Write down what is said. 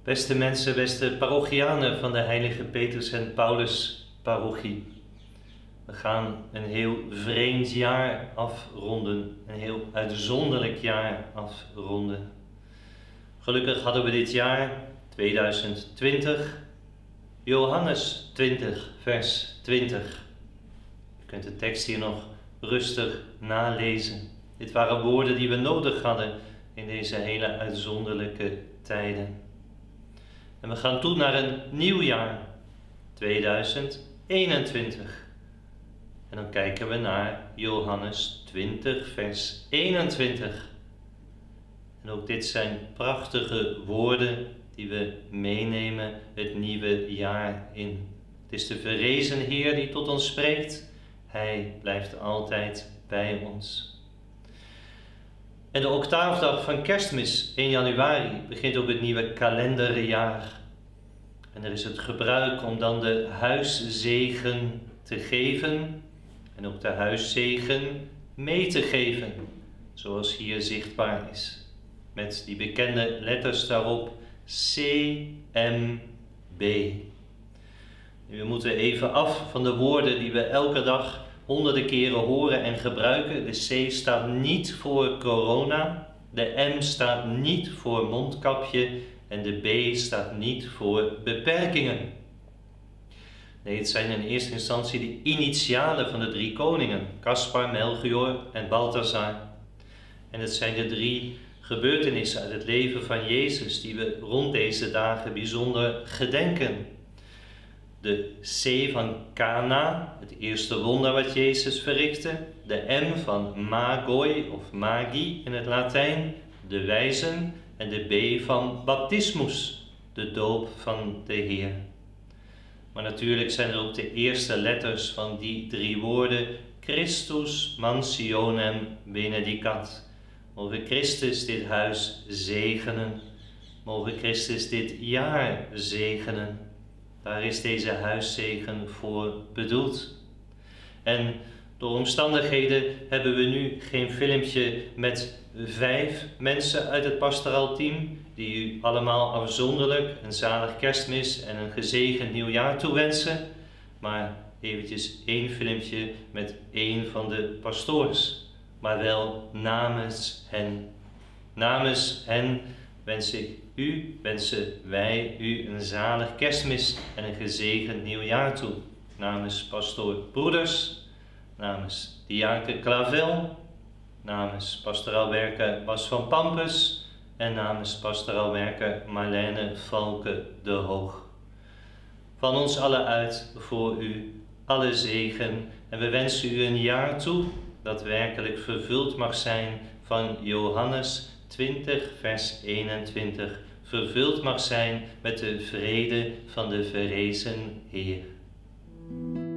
Beste mensen, beste parochianen van de Heilige Petrus en Paulus parochie. We gaan een heel vreemd jaar afronden, een heel uitzonderlijk jaar afronden. Gelukkig hadden we dit jaar, 2020, Johannes 20, vers 20. Je kunt de tekst hier nog rustig nalezen. Dit waren woorden die we nodig hadden in deze hele uitzonderlijke tijden. En we gaan toe naar een nieuw jaar, 2021. En dan kijken we naar Johannes 20, vers 21. En ook dit zijn prachtige woorden die we meenemen het nieuwe jaar in. Het is de verrezen Heer die tot ons spreekt. Hij blijft altijd bij ons. En de octaafdag van Kerstmis, 1 januari, begint ook het nieuwe kalenderjaar. En er is het gebruik om dan de huiszegen te geven en ook de huiszegen mee te geven, zoals hier zichtbaar is. Met die bekende letters daarop, CMB. We moeten even af van de woorden die we elke dag honderden keren horen en gebruiken. De C staat niet voor corona, de M staat niet voor mondkapje en de B staat niet voor beperkingen. Nee, het zijn in eerste instantie de initialen van de 3 koningen, Caspar, Melchior en Balthasar. En het zijn de 3 gebeurtenissen uit het leven van Jezus die we rond deze dagen bijzonder gedenken. De C van Cana, het eerste wonder wat Jezus verrichtte. De M van Magoi of Magi in het Latijn, de wijzen. En de B van baptismus, de doop van de Heer. Maar natuurlijk zijn er ook de eerste letters van die 3 woorden. Christus mansionem benedicat. Mogen Christus dit huis zegenen. Mogen Christus dit jaar zegenen. Daar is deze huiszegen voor bedoeld. En door omstandigheden hebben we nu geen filmpje met 5 mensen uit het pastoraal team die u allemaal afzonderlijk een zalig Kerstmis en een gezegend nieuwjaar toewensen, maar eventjes 1 filmpje met 1 van de pastoors, maar wel namens hen. Namens hen wensen wij u een zalig Kerstmis en een gezegend nieuwjaar toe. Namens pastoor Broeders, namens diaken Clavel, namens pastoraal werker Bas van Pampus en namens pastoraal werker Marlene Valke de Hoog. Van ons allen uit voor u alle zegen en we wensen u een jaar toe dat werkelijk vervuld mag zijn van Johannes 20 vers 21. Vervuld mag zijn met de vrede van de verrezen Heer.